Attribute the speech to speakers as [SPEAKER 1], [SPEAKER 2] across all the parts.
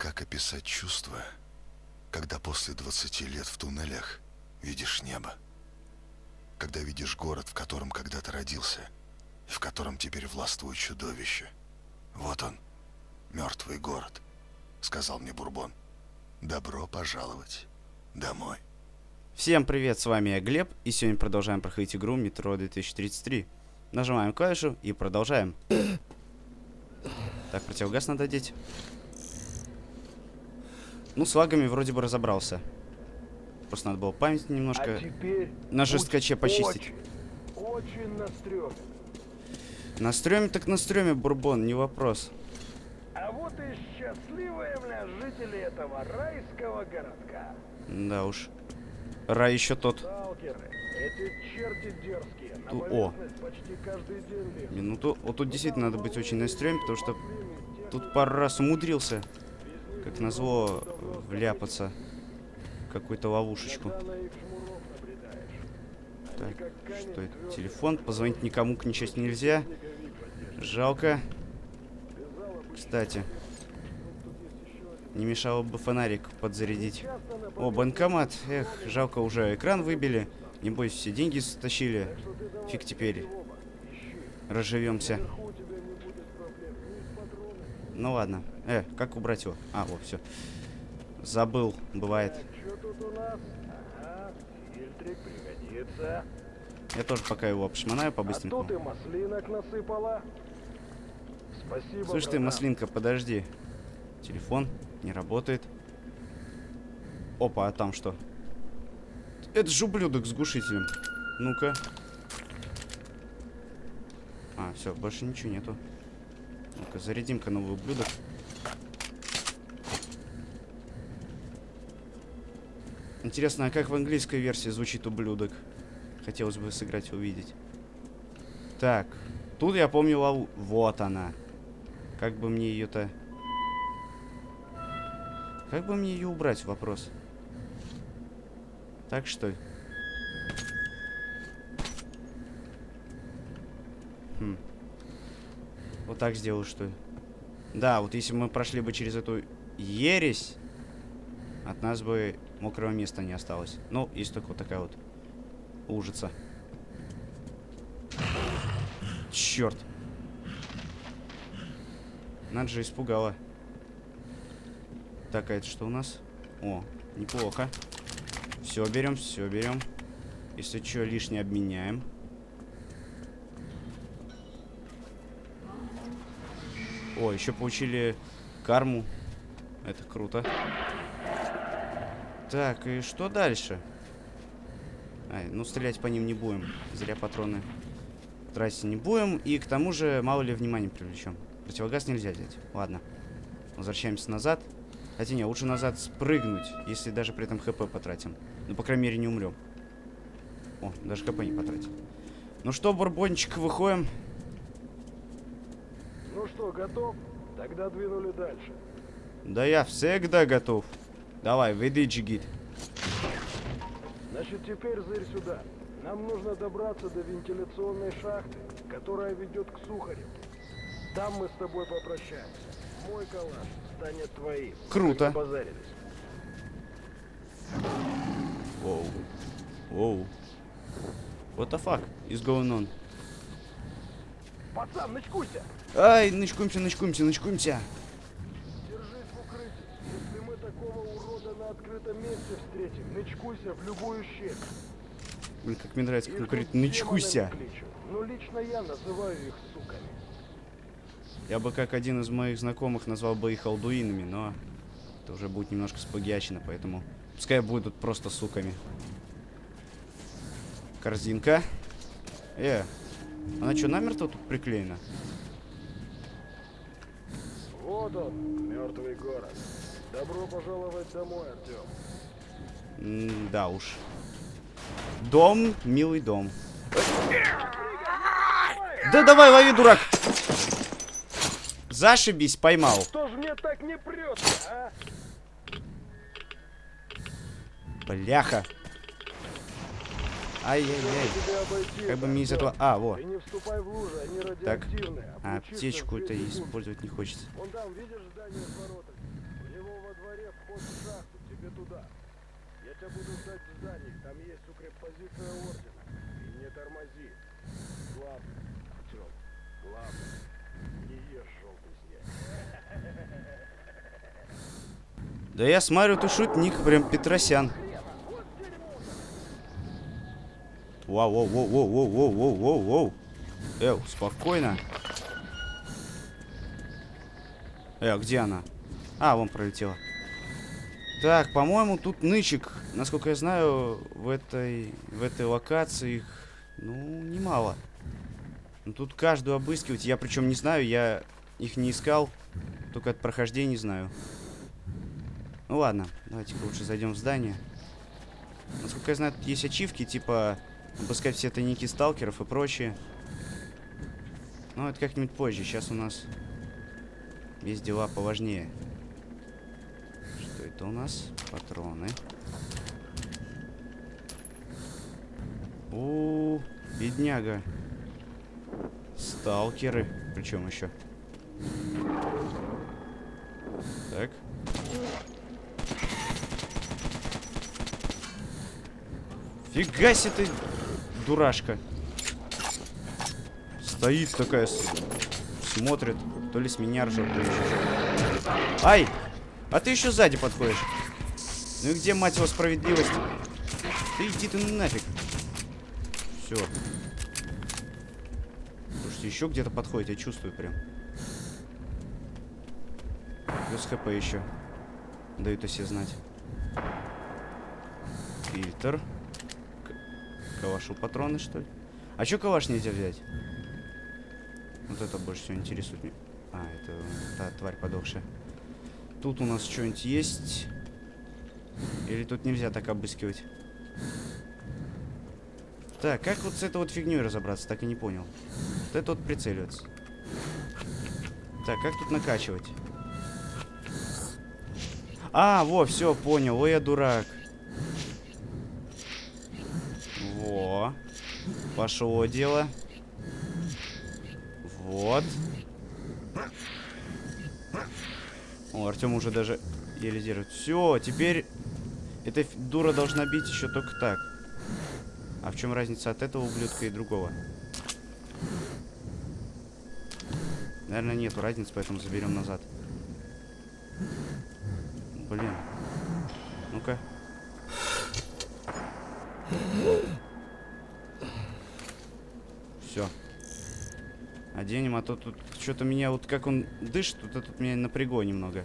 [SPEAKER 1] как описать чувство, когда после 20 лет в туннелях видишь небо? Когда видишь город, в котором когда-то родился, и в котором теперь властвует чудовище. Вот он, мертвый город, сказал мне Бурбон. Добро пожаловать домой.
[SPEAKER 2] Всем привет, с вами я, Глеб, и сегодня продолжаем проходить игру Метро 2033. Нажимаем клавишу и продолжаем. Так, противогаз надо одеть. Ну, с лагами вроде бы разобрался. Просто надо было память немножко на жесткаче почистить.
[SPEAKER 3] Очень на стреме.
[SPEAKER 2] На стреме так на стреме, Бурбон, не вопрос.
[SPEAKER 3] А вот и счастливые, жители этого райского городка.
[SPEAKER 2] Да уж. Рай еще тот.
[SPEAKER 3] Сталкеры, эти черти дерзкие, на
[SPEAKER 2] О,
[SPEAKER 3] поверхность почти каждый день лезут.
[SPEAKER 2] минуту. Вот тут действительно надо быть очень на стреме, потому что тут пару раз умудрился, как назло, вляпаться в какую-то ловушечку. Так, что это? Телефон. Позвонить никому, к несчастью, нельзя. Жалко. Кстати, не мешало бы фонарик подзарядить. О, банкомат. Эх, жалко, уже экран выбили. Небось, все деньги стащили. Фиг теперь. Разживемся. Ну ладно. Как убрать его? А, вот, все. Забыл, бывает.
[SPEAKER 3] Что тут у нас? Ага, фильтрик пригодится.
[SPEAKER 2] Я тоже пока его обшмонаю
[SPEAKER 3] А
[SPEAKER 2] по-быстренькому.
[SPEAKER 3] тут и маслинок насыпала. Спасибо,
[SPEAKER 2] Слышь ты,
[SPEAKER 3] братан.
[SPEAKER 2] маслинка, подожди. Телефон не работает. Опа, а там что? Это же ублюдок с глушителем. Ну-ка. А, все, больше ничего нету. Ну-ка, зарядим-ка новый ублюдок. Интересно, а как в английской версии звучит ублюдок? Хотелось бы сыграть и увидеть. Так, тут я помню лову... Вот она. Как бы мне ее-то... Как бы мне ее убрать, вопрос. Так что ли? Вот так сделаю, что ли? Да, вот если мы прошли бы через эту ересь, от нас бы мокрого места не осталось. Ну, есть только вот такая вот лужица. Черт. Надо же, испугала. Так, а это что у нас? О, неплохо. Все берем, все берем. Если что, лишнее обменяем. О, еще получили карму. Это круто. Так, и что дальше? Ай, ну стрелять по ним не будем. Зря патроны тратить не будем. И к тому же, мало ли, внимание привлечем. Противогаз нельзя взять. Ладно. Возвращаемся назад. Хотя не, лучше назад спрыгнуть, если даже при этом ХП потратим. Ну, по крайней мере, не умрем. О, даже ХП не потратим. Ну что, Бурбончик, выходим.
[SPEAKER 3] Ну что, готов? Тогда двинули дальше.
[SPEAKER 2] Да я всегда готов. Давай, веди, джигит.
[SPEAKER 3] Значит, теперь зырь сюда. Нам нужно добраться до вентиляционной шахты, которая ведет к Сухаревке. Там мы с тобой попрощаемся. Мой калаш станет твоим.
[SPEAKER 2] Круто.
[SPEAKER 3] Позарились.
[SPEAKER 2] Воу. Воу. What the fuck is going on?
[SPEAKER 3] Пацан, начкуйся!
[SPEAKER 2] Ай, нычкуемся, нычкуемся, нычкуемся.
[SPEAKER 3] Держись в укрытии. Если мы такого урода на открытом месте встретим, начкуйся в любую щель.
[SPEAKER 2] Блин, как мне нравится, как он
[SPEAKER 3] Их
[SPEAKER 2] говорит,
[SPEAKER 3] тут
[SPEAKER 2] нычкуйся.
[SPEAKER 3] демонами кличут. Но лично я называю их суками.
[SPEAKER 2] Я бы, как один из моих знакомых, назвал бы их алдуинами, но это уже будет немножко сплагиачено, поэтому пускай будут просто суками. Корзинка. Она что, намертво тут приклеена?
[SPEAKER 3] Вот он, мертвый город. Добро пожаловать домой, Артем.
[SPEAKER 2] Да уж. Дом, милый дом. Да давай, лови, дурак! Зашибись, поймал.
[SPEAKER 3] Что ж мне так не прет, а?
[SPEAKER 2] Бляха. Ай-яй-яй. Как бы мне из этого... А, вот. Так. А аптечку-то использовать не хочется.
[SPEAKER 3] Вон там, видишь здание с воротами? У него вход в шахту, тебе туда. Я тебя буду ждать в зданиях, там есть укреппозиция ордена. И не тормози. Главное, Артем, главное, не ешь желтый снег.
[SPEAKER 2] Да я смотрю, ты шутник, прям Петросян. Вау, воу, воу, воу, воу, воу, воу, воу, воу. Спокойно. А где она? А, вон пролетела. Так, по-моему, тут нычек, насколько я знаю, в этой локации их, ну, немало. Но тут каждую обыскивать, я причем не знаю, я их не искал, только от прохождения знаю. Ну ладно, давайте-ка лучше зайдем в здание. Насколько я знаю, тут есть ачивки, типа обыскать все тайники сталкеров и прочее. Но это как-нибудь позже, сейчас у нас есть дела поважнее. Что это у нас? Патроны. У, бедняга. Сталкеры. Причем еще. Так. Фига себе ты, дурашка. Стоит такая, смотрит. То ли с меня ржет, то ли еще. Ай! А ты еще сзади подходишь. Ну и где, мать его, справедливость? Да иди ты нафиг. Все. Слушайте, еще где-то подходит, я чувствую прям. Плюс хп еще. Дают о себе знать. Фильтр. Калашу патроны, что ли? А че калаш нельзя взять? Вот это больше всего интересует меня. А, это та тварь подохшая. Тут у нас что-нибудь есть? Или тут нельзя так обыскивать? Так, как вот с этой вот фигней разобраться? Так и не понял. Вот это вот прицеливаться. Так, как тут накачивать? А, во, все, понял. Ой, я дурак. Во. Пошло дело. Вот. О, Артем уже даже еле держит. Все, теперь эта дура должна бить еще только так. А в чем разница от этого ублюдка и другого? Наверное, нету разницы, поэтому заберем назад. Блин. Ну-ка. Все. Оденем, а то тут что-то меня, вот как он дышит, вот это тут меня напрягло немного.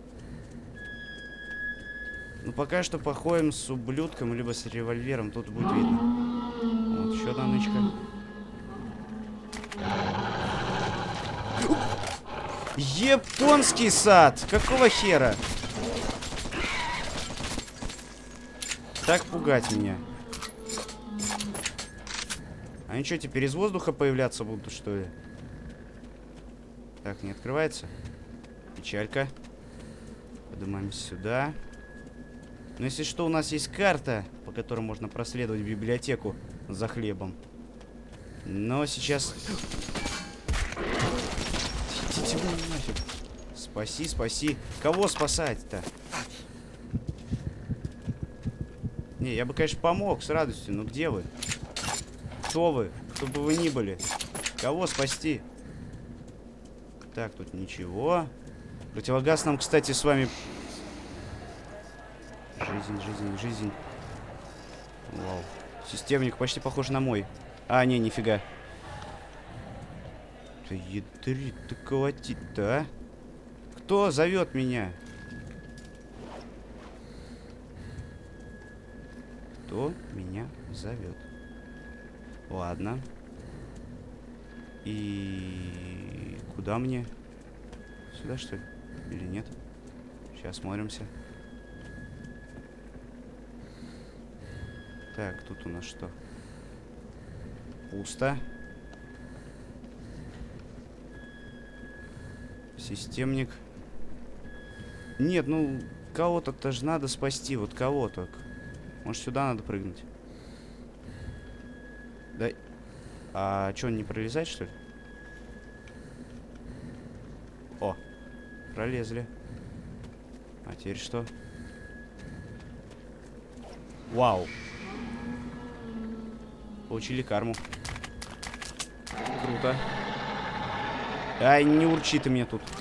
[SPEAKER 2] Ну, пока что походим с ублюдком, либо с револьвером, тут будет видно. Вот, еще одна нычка. Японский сад! Какого хера? Так пугать меня. Они что, теперь из воздуха появляться будут, что ли? Так, не открывается. Печалька. Поднимаемся сюда. Но если что, у нас есть карта, по которой можно проследовать библиотеку за хлебом. Но сейчас... Идите вы нафиг. Спаси, спаси. Кого спасать-то? Не, я бы, конечно, помог с радостью, но где вы? Кто вы? Кто бы вы ни были? Кого спасти? Так, тут ничего. Противогаз нам, кстати, с вами... Жизнь. Вау. Системник почти похож на мой. А, не, нифига. Да ядрит, ты колотит-то, а? Кто зовет меня? Кто меня зовет? Ладно. И куда мне? Сюда, что ли? Или нет? Сейчас смотримся. Так, тут у нас что? Пусто. Системник. Нет, ну, кого-то же надо спасти. Вот кого только. Может, сюда надо прыгнуть? Да. А что, он не пролезать, что ли? О, пролезли. А теперь что? Вау. Получили карму. Круто. Ай, не урчи ты мне тут.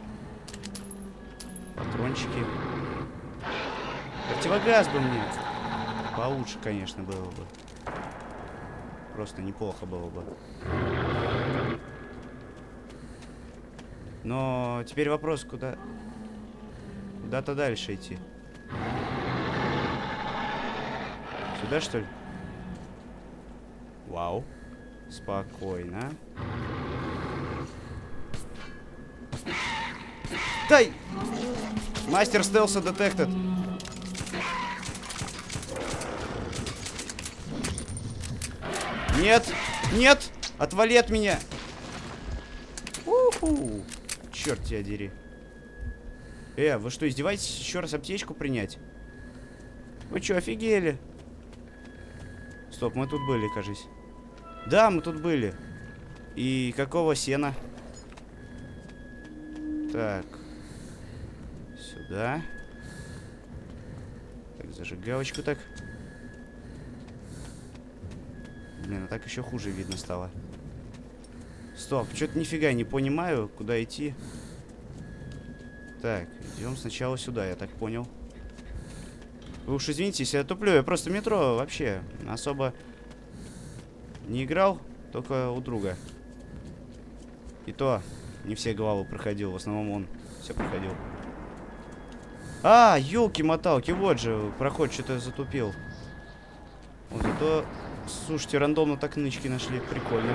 [SPEAKER 2] Патрончики. Противогаз бы мне. Получше, конечно, было бы. Просто неплохо было бы. Но теперь вопрос, куда... Куда-то дальше идти. Сюда, что ли? Вау. Спокойно. Дай! Мастер стелса детектед. Нет! Нет! Отвали от меня! Уху! Черт тебя дери. Вы что, издеваетесь еще раз аптечку принять? Вы что, офигели? Стоп, мы тут были, кажись. Да, мы тут были. И какого сена? Так. Сюда. Так, зажигалочку так. Блин, а так еще хуже видно стало. Стоп, что-то нифига не понимаю, куда идти. Так, идем сначала сюда, я так понял. Вы уж извините, если я туплю, я просто метро вообще особо не играл, только у друга. И то не все главы проходил, в основном он все проходил. А, елки-моталки, вот же, проход что-то затупил. Вот это, слушайте, рандомно так нычки нашли, прикольно.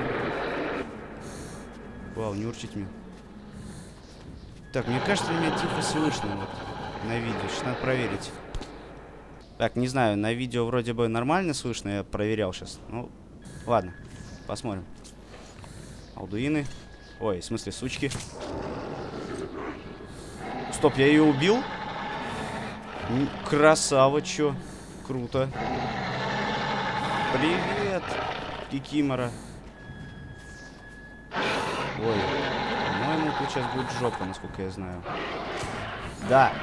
[SPEAKER 2] Вау, не урчить мне. Так, мне кажется, меня тихо слышно вот на видео. Сейчас надо проверить. Так, не знаю, на видео вроде бы нормально слышно. Я проверял сейчас. Ну, ладно, посмотрим. Алдуины. Ой, в смысле, сучки. Стоп, я ее убил? Красава, чё. Круто. Привет, Кикимора. Ой, по-моему, тут сейчас будет жопа, насколько я знаю. Да.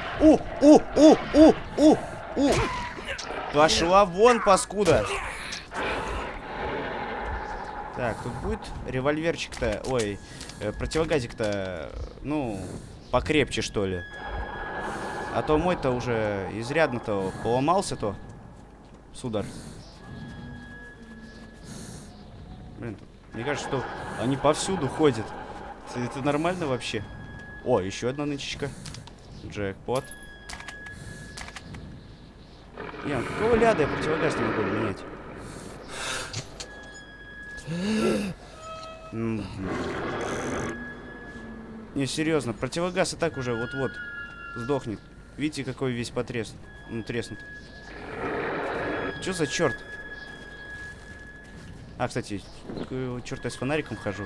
[SPEAKER 2] Пошла вон, паскуда. Так, тут будет револьверчик-то, ой, противогазик-то, ну, покрепче, что ли. А то мой-то уже изрядно-то поломался-то, сударь. Блин, мне кажется, что они повсюду ходят. Это нормально вообще? О, еще одна нычечка. Джекпот. Не, какого ляда я противогаз не могу менять? Не, серьезно, противогаз и так уже вот-вот сдохнет. Видите, какой весь потреснут. Ну, треснут. Что за черт? А, кстати, черт, я с фонариком хожу.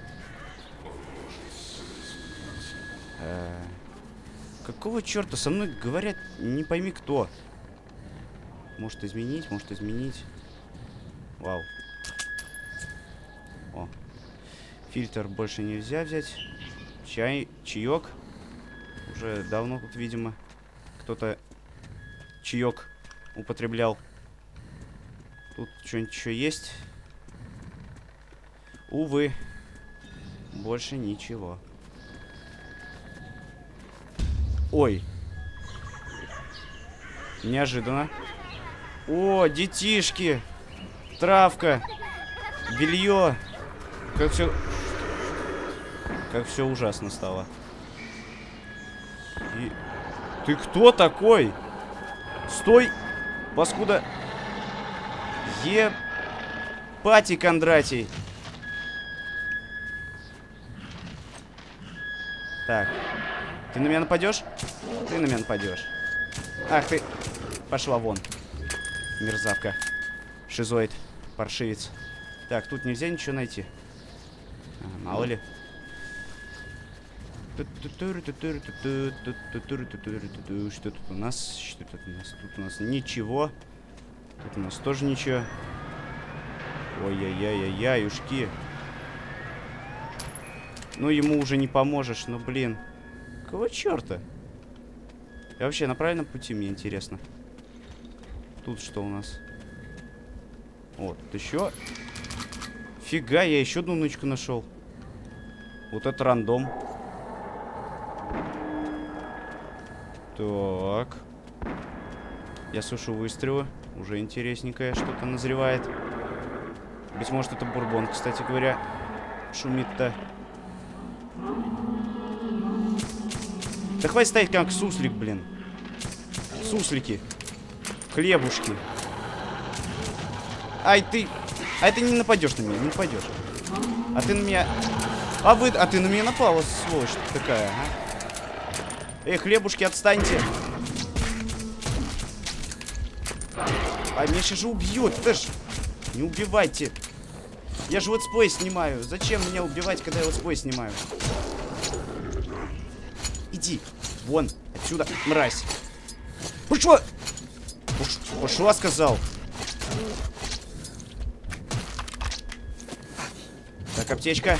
[SPEAKER 2] Какого черта со мной говорят, не пойми кто. Может изменить, может изменить. Вау. О. Фильтр больше нельзя взять. Чаек. Уже давно тут, видимо, кто-то чаек употреблял. Тут что-нибудь еще есть? Увы. Больше ничего. Ой. Неожиданно. О, детишки. Травка. Белье. Как все ужасно стало. И... Ты кто такой? Стой, паскуда. Епати, Кондратий. Так. Ты на меня нападешь? Ты на меня нападешь. Ах ты. Пошла вон. Мерзавка. Шизоид. Паршивец. Так, тут нельзя ничего найти. Мало ли. Что тут у нас? Что тут у нас? Тут у нас ничего. Тут у нас тоже ничего. Ой-яй-яй-яй-яй-ушки. Ну, ему уже не поможешь, ну, блин. Какого черта? Я вообще на правильном пути, мне интересно. Тут что у нас? Вот, еще. Фига, я еще одну нычку нашел. Вот это рандом. Так. Я слышу выстрелы. Уже интересненькое что-то назревает. Быть может, это бурбон, кстати говоря. Шумит-то. Да хватит стоять как суслик, блин. Суслики. Хлебушки. Ай, ты... А ты не нападешь на меня, не нападешь. А ты на меня... А ты на меня напала, сволочь такая, а? Эй, хлебушки, отстаньте. А меня сейчас же убьют, ты ж... Не убивайте. Я же летсплей снимаю. Зачем меня убивать, когда я летсплей снимаю? Иди. Вон, отсюда, мразь. Пошла! Пошла, сказал. Так, аптечка.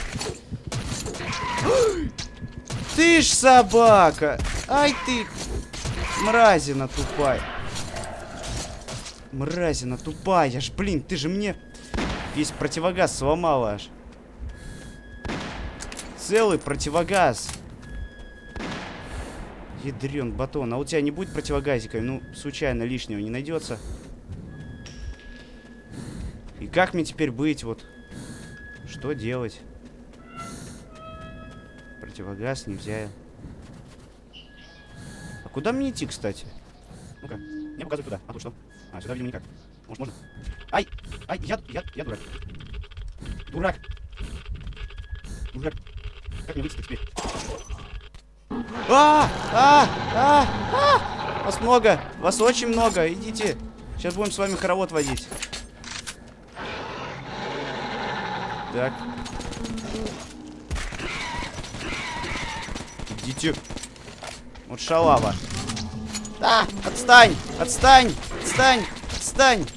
[SPEAKER 2] Ты ж собака. Ай ты, мразина тупая. Мразина тупая ж, блин, ты же мне весь противогаз сломала аж. Целый противогаз. Ядрен батон. А у тебя не будет противогазика? Ну, случайно лишнего не найдется. И как мне теперь быть? Вот. Что делать? Противогаз нельзя. А куда мне идти, кстати? Ну-ка. Мне показывают туда. А тут что? А, сюда, видимо, никак. Может, можно? Ай! Ай, я дурак. Дурак. Дурак. Как мне выйти теперь? Вас много. Вас очень много. Идите. Сейчас будем с вами хоровод водить. Так. Идите. Вот шалава. А! Отстань! Отстань! Отстань! Отстань!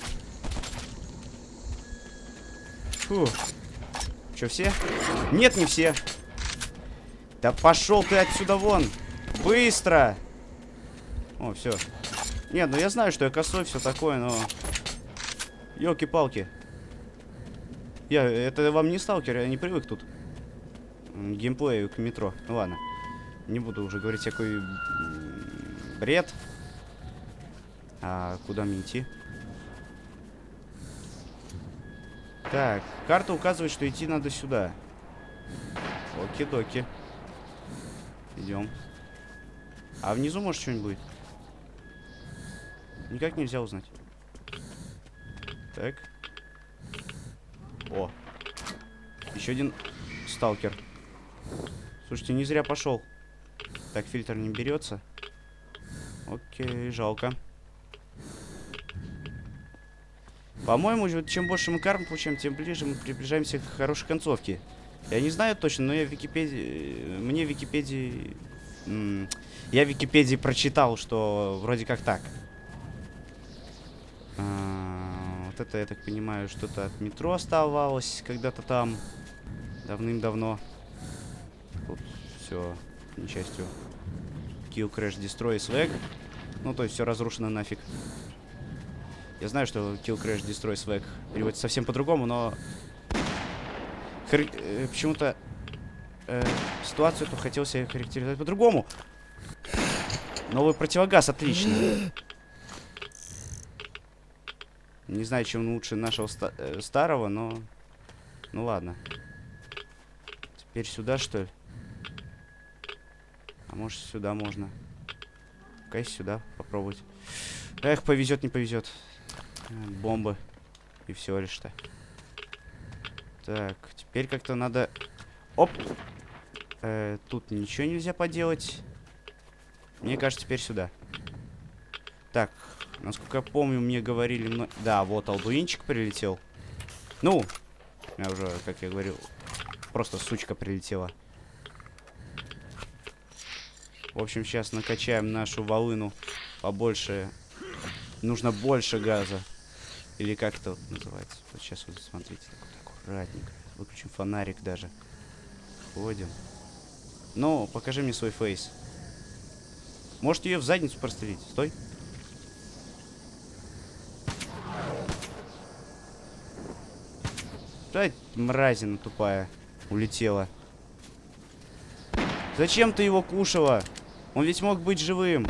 [SPEAKER 2] Фу. Че, все? Нет, не все. Да пошел ты отсюда вон! Быстро! О, все. Нет, ну я знаю, что я косой, все такое, но... Ёлки-палки. Это вам не сталкер, я не привык тут. К геймплею, к метро. Ну ладно. Не буду уже говорить всякой бред. А куда мне идти? Так, карта указывает, что идти надо сюда. Оки-доки. Идем. А внизу, может, что-нибудь будет? Никак нельзя узнать. Так. О. Еще один сталкер. Слушайте, не зря пошел. Так, фильтр не берется. Окей, жалко. По-моему, чем больше мы карм получаем, тем ближе мы приближаемся к хорошей концовке. Я не знаю точно, но я в Википедии... Мне в Википедии... Я в Википедии прочитал, что вроде как так. Вот это, я так понимаю, что-то от метро оставалось когда-то там. Давным-давно. Тут все несчастью. Kill, Crash, Destroy, Swag. Ну, то есть все разрушено нафиг. Я знаю, что Kill, Crash, Destroy, Swag переводится совсем по-другому, но... Почему-то ситуацию эту хотел себе характеризовать по-другому. Новый противогаз, отлично. Не знаю, чем лучше нашего старого, но... Ну ладно. Теперь сюда, что ли? А может, сюда можно. Пускай сюда попробовать. Эх, повезет, не повезет. Бомбы. И все лишь-то. Так, теперь как-то надо... Оп! Тут ничего нельзя поделать. Мне кажется, теперь сюда. Так, насколько я помню, мне говорили... Да, вот Алдуинчик прилетел. Ну, я уже, как я говорил, просто сучка прилетела. В общем, сейчас накачаем нашу волыну побольше. Нужно больше газа. Или как это вот называется? Вот сейчас вот смотрите, так аккуратненько. Выключим фонарик даже. Ходим. Ну, покажи мне свой фейс. Может, ее в задницу прострелить? Стой. Ай, мразина тупая. Улетела. Зачем ты его кушала? Он ведь мог быть живым.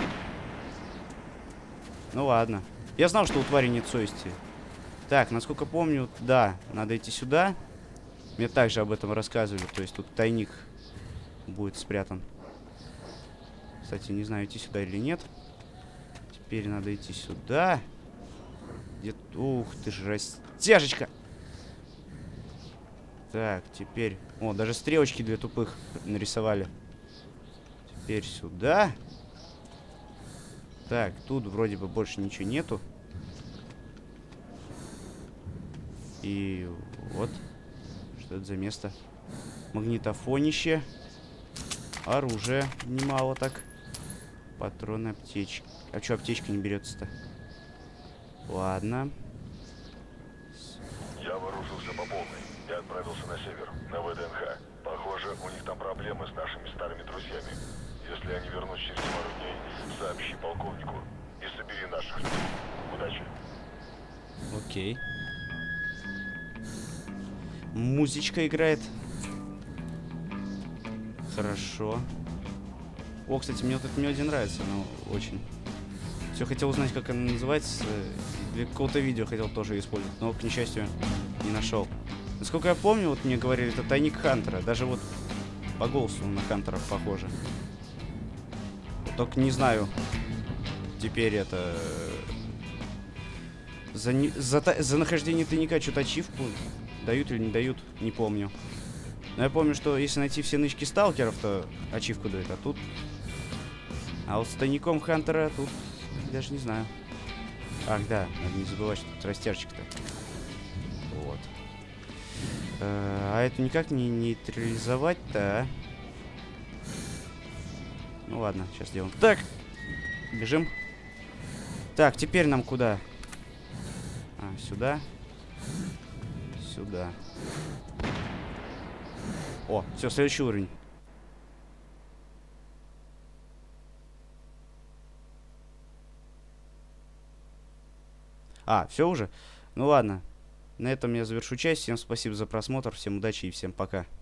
[SPEAKER 2] Ну ладно. Я знал, что у твари нет совести. Так, насколько помню, да, надо идти сюда. Мне также об этом рассказывали. То есть тут тайник будет спрятан. Кстати, не знаю, идти сюда или нет. Теперь надо идти сюда. Где... Ух ты ж, растяжечка! Так, теперь... О, даже стрелочки для тупых нарисовали. Теперь сюда. Так, тут вроде бы больше ничего нету. И вот. Что это за место? Магнитофонище. Оружие немало так. Патроны, аптечки. А что аптечка не берется-то? Ладно.
[SPEAKER 3] Я вооружился по полной и отправился на север, на ВДНХ. Похоже, у них там проблемы с нашими старыми друзьями. Если они вернутся через пару дней, сообщи полковнику и собери наших людей. Удачи.
[SPEAKER 2] Окей. Музычка играет. Хорошо. О, кстати, мне вот эта мелодия нравится, но очень. Все хотел узнать, как она называется. Для какого-то видео хотел тоже ее использовать, но, к несчастью, не нашел. Насколько я помню, вот мне говорили, это тайник Хантера. Даже вот по голосу на Хантера похоже. Вот только не знаю. Теперь это... За нахождение тайника что-то ачивку дают или не дают, не помню. Но я помню, что если найти все нычки сталкеров, то ачивку дают, а тут... А вот с тайником Хантера тут даже не знаю. Ах, да, надо не забывать, что тут растяжечка-то. Вот. А это никак не нейтрализовать-то, а? Ну ладно, сейчас сделаем. Так, бежим. Так, теперь нам куда? А, сюда. Сюда. О, все, следующий уровень. А, все уже? Ну ладно. На этом я завершу часть. Всем спасибо за просмотр, всем удачи и всем пока.